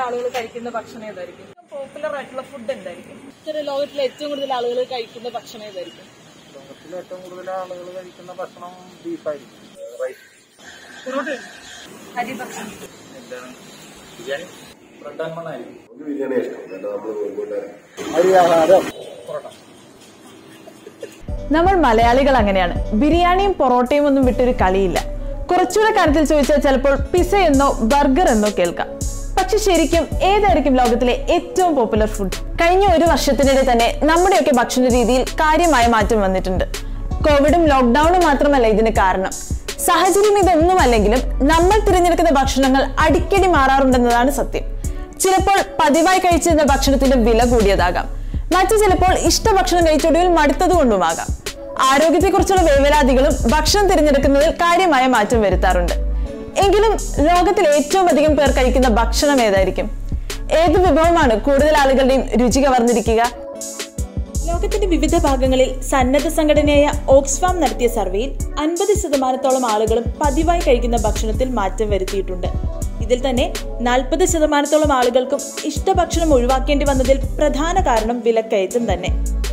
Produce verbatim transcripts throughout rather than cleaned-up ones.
ആളുകൾ കഴിക്കുന്ന ഭക്ഷണം ഏതായിരിക്കും? പോപ്പുലർ ആയിട്ടുള്ള ഫുഡ് എന്തായിരിക്കും? ലോകത്തിലെ ഏറ്റവും കൂടുതൽ ആളുകൾ കഴിക്കുന്ന ഭക്ഷണം ഏതായിരിക്കും? ലോകത്തിലെ ഏറ്റവും കൂടുതൽ ആളുകൾ കഴിക്കുന്ന ഭക്ഷണം ബീഫായിരിക്കും. അരി ഭക്ഷണം എന്താണ്? ബിരിയാണി. ബ്രെഡ് ആൻഡ് ബൺ ആയിരിക്കും. ബിരിയാണി ഇഷ്ടം. അരി ആഹാരം പൊറോട്ട. നമ്മൾ മലയാളികൾ അങ്ങനെയാണ്. ബിരിയാണിയും പൊറോട്ടയും ഒന്നും വിട്ടൊരു കളിയില്ല. കുറച്ചുകൂടെ കാര്യത്തിൽ ചോദിച്ചാൽ ചിലപ്പോൾ പിസ എന്നോ ബർഗർ എന്നോ കേൾക്കാം. പക്ഷെ ശരിക്കും ഏതായിരിക്കും ലോകത്തിലെ ഏറ്റവും പോപ്പുലർ ഫുഡ്? കഴിഞ്ഞ ഒരു വർഷത്തിനിടെ തന്നെ നമ്മുടെയൊക്കെ ഭക്ഷണ രീതിയിൽ കാര്യമായ മാറ്റം വന്നിട്ടുണ്ട്. കോവിഡും ലോക്ക്ഡൌണും മാത്രമല്ല ഇതിന് കാരണം. സാഹചര്യം ഇതൊന്നുമല്ലെങ്കിലും നമ്മൾ തിരഞ്ഞെടുക്കുന്ന ഭക്ഷണങ്ങൾ അടിക്കടി മാറാറുണ്ടെന്നതാണ് സത്യം. ചിലപ്പോൾ പതിവായി കഴിച്ചിരുന്ന ഭക്ഷണത്തിന്റെ വില കൂടിയതാകാം. മറ്റു ചിലപ്പോൾ ഇഷ്ടഭക്ഷണം കഴിച്ചൊടുവിൽ മടുത്തതുകൊണ്ടുമാകാം. ആരോഗ്യത്തെക്കുറിച്ചുള്ള വേവലാതികളും ഭക്ഷണം തിരഞ്ഞെടുക്കുന്നതിൽ കാര്യമായ മാറ്റം വരുത്താറുണ്ട്. എങ്കിലും ലോകത്തിൽ ഏറ്റവും അധികം പേർ കഴിക്കുന്ന ഭക്ഷണം ഏതായിരിക്കും? ഏത് വിഭവമാണ് കൂടുതൽ ആളുകളുടെയും രുചി കവർന്നിരിക്കുക? ലോകത്തിന്റെ വിവിധ ഭാഗങ്ങളിൽ സന്നദ്ധ സംഘടനയായ ഓക്സ്ഫാം നടത്തിയ സർവേയിൽ അൻപത് ശതമാനത്തോളം ആളുകളും പതിവായി കഴിക്കുന്ന ഭക്ഷണത്തിൽ മാറ്റം വരുത്തിയിട്ടുണ്ട്. ഇതിൽ തന്നെ നാൽപ്പത് ശതമാനത്തോളം ആളുകൾക്കും ഇഷ്ടഭക്ഷണം ഒഴിവാക്കേണ്ടി വന്നതിൽ പ്രധാന കാരണം വിലക്കയറ്റം തന്നെ.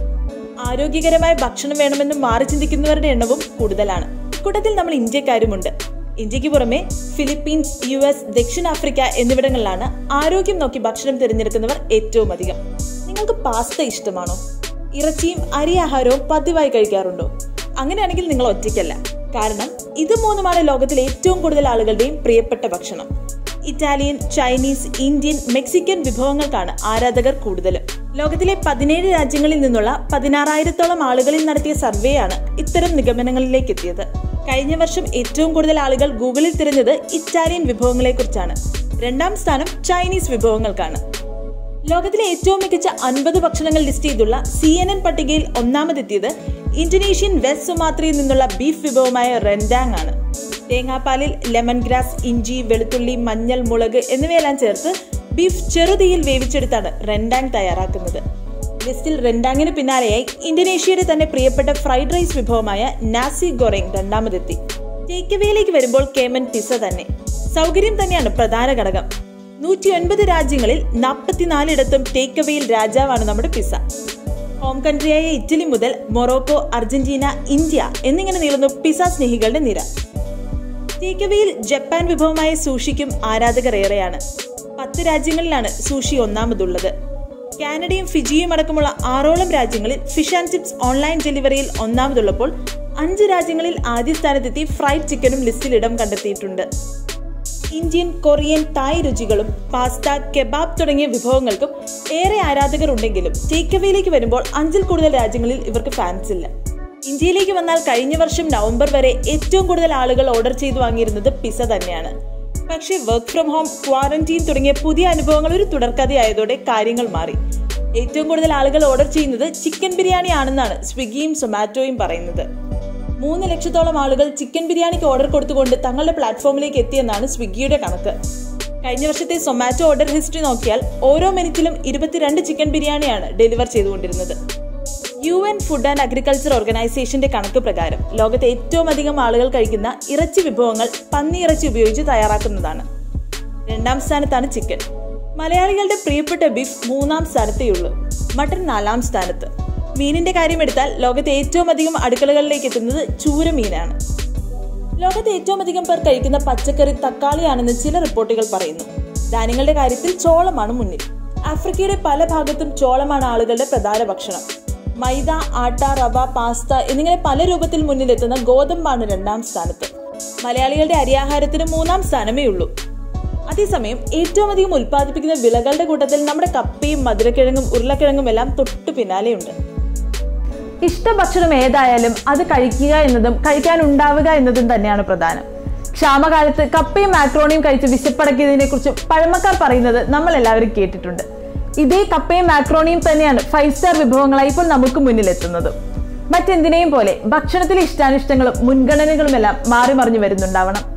ആരോഗ്യകരമായ ഭക്ഷണം വേണമെന്ന് മാറി ചിന്തിക്കുന്നവരുടെ എണ്ണവും കൂടുതലാണ്. ഇക്കൂട്ടത്തിൽ നമ്മൾ ഇന്ത്യക്കാരുമുണ്ട്. ഇന്ത്യക്ക് പുറമെ ഫിലിപ്പീൻസ്, യു എസ്, ദക്ഷിണാഫ്രിക്ക എന്നിവിടങ്ങളിലാണ് ആരോഗ്യം നോക്കി ഭക്ഷണം തിരഞ്ഞെടുക്കുന്നവർ ഏറ്റവും അധികം. നിങ്ങൾക്ക് പാസ്ത ഇഷ്ടമാണോ? ഇറച്ചിയും അരി ആഹാരവും പതിവായി കഴിക്കാറുണ്ടോ? അങ്ങനെയാണെങ്കിൽ നിങ്ങൾ ഒറ്റയ്ക്കല്ല. കാരണം ഇത് മൂന്നുമാണ് ലോകത്തിലെ ഏറ്റവും കൂടുതൽ ആളുകളുടെയും പ്രിയപ്പെട്ട ഭക്ഷണം. ഇറ്റാലിയൻ, ചൈനീസ്, ഇന്ത്യൻ, മെക്സിക്കൻ വിഭവങ്ങൾക്കാണ് ആരാധകർ കൂടുതലും. ലോകത്തിലെ പതിനേഴ് രാജ്യങ്ങളിൽ നിന്നുള്ള പതിനാറായിരത്തോളം ആളുകളിൽ നടത്തിയ സർവേയാണ് ഇത്തരം നിഗമനങ്ങളിലേക്ക് എത്തിയത്. കഴിഞ്ഞ വർഷം ഏറ്റവും കൂടുതൽ ആളുകൾ ഗൂഗിളിൽ തിരഞ്ഞത് ഇറ്റാലിയൻ വിഭവങ്ങളെ കുറിച്ചാണ്. രണ്ടാം സ്ഥാനം ചൈനീസ് വിഭവങ്ങൾക്കാണ്. ലോകത്തിലെ ഏറ്റവും മികച്ച അൻപത് ഭക്ഷണങ്ങൾ ലിസ്റ്റ് ചെയ്തുള്ള സി എൻ എൻ പട്ടികയിൽ ഒന്നാമതെത്തിയത് ഇന്തോനേഷ്യൻ വെസ്റ്റ് സുമാത്രയിൽ നിന്നുള്ള ബീഫ് വിഭവമായ റെൻഡാങ് ആണ്. തേങ്ങാപ്പാലിൽ ലെമൺ ഗ്രാസ്, ഇഞ്ചി, വെളുത്തുള്ളി, മഞ്ഞൾ, മുളക് എന്നിവയെല്ലാം ചേർത്ത് ബീഫ് ചെറുതീയിൽ വേവിച്ചെടുത്താണ് റെൻഡാങ് തയ്യാറാക്കുന്നത്. ലിസ്റ്റിൽ റെൻഡാങ്ങിന് പിന്നാലെയായി ഇന്തോനേഷ്യയുടെ തന്നെ പ്രിയപ്പെട്ട ഫ്രൈഡ് റൈസ് വിഭവമായ നാസി ഗൊറേങ് രണ്ടാമതെത്തി. ടേക്ക് അവേയിലേക്ക് വരുമ്പോൾ കേമൻ പിസ തന്നെ. സൗകര്യം തന്നെയാണ് പ്രധാന ഘടകം. നൂറ്റി ഒൻപത് രാജ്യങ്ങളിൽ നാൽപ്പത്തിനാലിടത്തും ടേക്ക് അവേയിൽ രാജാവാണ് നമ്മുടെ പിസ. ഹോം കൺട്രിയായ ഇറ്റലി മുതൽ മൊറോക്കോ, അർജന്റീന, ഇന്ത്യ എന്നിങ്ങനെ നീളുന്നു പിസ സ്നേഹികളുടെ നിര. ടേക്ക് അവേയിൽ ജപ്പാൻ വിഭവമായ സൂഷിക്കും ആരാധകർ ഏറെയാണ്. പത്ത് രാജ്യങ്ങളിലാണ് സൂഷി ഒന്നാമതുള്ളത്. കാനഡയും ഫിജിയും അടക്കമുള്ള ആറോളം രാജ്യങ്ങളിൽ ഫിഷ് ആൻഡ് ചിപ്സ് ഓൺലൈൻ ഡെലിവറിയിൽ ഒന്നാമതുള്ളപ്പോൾ അഞ്ച് രാജ്യങ്ങളിൽ ആദ്യ സ്ഥാനത്തെത്തി ഫ്രൈഡ് ചിക്കനും ലിസ്റ്റിൽ ഇടം കണ്ടെത്തിയിട്ടുണ്ട്. ഇന്ത്യൻ, കൊറിയൻ, തായ് രുചികളും പാസ്ത, കെബാബ് തുടങ്ങിയ വിഭവങ്ങൾക്കും ഏറെ ആരാധകർ ഉണ്ടെങ്കിലും ടേക്ക് അവേയിലേക്ക് വരുമ്പോൾ അഞ്ചിൽ കൂടുതൽ രാജ്യങ്ങളിൽ ഇവർക്ക് ഫാൻസ് ഇല്ല. ഇന്ത്യയിലേക്ക് വന്നാൽ കഴിഞ്ഞ വർഷം നവംബർ വരെ ഏറ്റവും കൂടുതൽ ആളുകൾ ഓർഡർ ചെയ്തു വാങ്ങിയിരുന്നത് പിസ തന്നെയാണ്. പക്ഷേ വർക്ക് ഫ്രം ഹോം, ക്വാറന്റീൻ തുടങ്ങിയ പുതിയ അനുഭവങ്ങൾ ഒരു തുടർക്കഥയായതോടെ കാര്യങ്ങൾ മാറി. ഏറ്റവും കൂടുതൽ ആളുകൾ ഓർഡർ ചെയ്യുന്നത് ചിക്കൻ ബിരിയാണി ആണെന്നാണ് സ്വിഗ്ഗിയും സൊമാറ്റോയും പറയുന്നത്. മൂന്ന് ലക്ഷത്തോളം ആളുകൾ ചിക്കൻ ബിരിയാണിക്ക് ഓർഡർ കൊടുത്തുകൊണ്ട് തങ്ങളുടെ പ്ലാറ്റ്ഫോമിലേക്ക് എത്തിയെന്നാണ് സ്വിഗ്ഗിയുടെ കണക്ക്. കഴിഞ്ഞ വർഷത്തെ സൊമാറ്റോ ഓർഡർ ഹിസ്റ്ററി നോക്കിയാൽ ഓരോ മിനിറ്റിലും ഇരുപത്തിരണ്ട് ചിക്കൻ ബിരിയാണിയാണ് ഡെലിവർ ചെയ്തുകൊണ്ടിരുന്നത്. U N food and agriculture ഓർഗനൈസേഷന്റെ കണക്ക് പ്രകാരം ലോകത്തെ ഏറ്റവും അധികം ആളുകൾ കഴിക്കുന്ന ഇറച്ചി വിഭവങ്ങൾ പന്നിയിറച്ചി ഉപയോഗിച്ച് തയ്യാറാക്കുന്നതാണ്. രണ്ടാം സ്ഥാനത്താണ് ചിക്കൻ. മലയാളികളുടെ പ്രിയപ്പെട്ട ബീഫ് മൂന്നാം സ്ഥാനത്തേയുള്ളൂ. മട്ടൺ നാലാം സ്ഥാനത്ത്. മീനിന്റെ കാര്യം എടുത്താൽ ലോകത്തെ ഏറ്റവും അധികം അടുക്കളകളിലേക്ക് എത്തുന്നത് ചൂരമീനാണ്. ലോകത്തെ ഏറ്റവും അധികം പേർ കഴിക്കുന്ന പച്ചക്കറി തക്കാളിയാണെന്ന് ചില റിപ്പോർട്ടുകൾ പറയുന്നു. ധാന്യങ്ങളുടെ കാര്യത്തിൽ ചോളമാണ് മുന്നിൽ. ആഫ്രിക്കയുടെ പല ഭാഗത്തും ചോളമാണ് ആളുകളുടെ പ്രധാന ഭക്ഷണം. മൈദ, ആട്ട, റവ, പാസ്ത എന്നിങ്ങനെ പല രൂപത്തിൽ മുന്നിലെത്തുന്ന ഗോതമ്പാണ് രണ്ടാം സ്ഥാനത്ത്. മലയാളികളുടെ അരിയാഹാരത്തിന് മൂന്നാം സ്ഥാനമേ ഉള്ളൂ. അതേസമയം ഏറ്റവും അധികം ഉൽപ്പാദിപ്പിക്കുന്ന വിളകളുടെ കൂട്ടത്തിൽ നമ്മുടെ കപ്പയും മധുരക്കിഴങ്ങും ഉരുളക്കിഴങ്ങും എല്ലാം തൊട്ടു പിന്നാലെയുണ്ട്. ഇഷ്ടഭക്ഷണം ഏതായാലും അത് കഴിക്കുക എന്നതും കഴിക്കാനുണ്ടാവുക എന്നതും തന്നെയാണ് പ്രധാനം. ക്ഷാമകാലത്ത് കപ്പയും മാക്രോണിയും കഴിച്ച് വിശപ്പടക്കിയതിനെ കുറിച്ച് പഴമക്കാർ പറയുന്നത് നമ്മൾ എല്ലാവരും കേട്ടിട്ടുണ്ട്. ഇതേ കപ്പയും മാക്രോണിയും തന്നെയാണ് ഫൈവ് സ്റ്റാർ വിഭവങ്ങളായി ഇപ്പോൾ നമുക്ക് മുന്നിലെത്തുന്നത്. മറ്റെന്തിനേയും പോലെ ഭക്ഷണത്തിലെ ഇഷ്ടാനിഷ്ടങ്ങളും മുൻഗണനകളുമെല്ലാം മാറി മറിഞ്ഞു വരുന്നുണ്ടാവണം.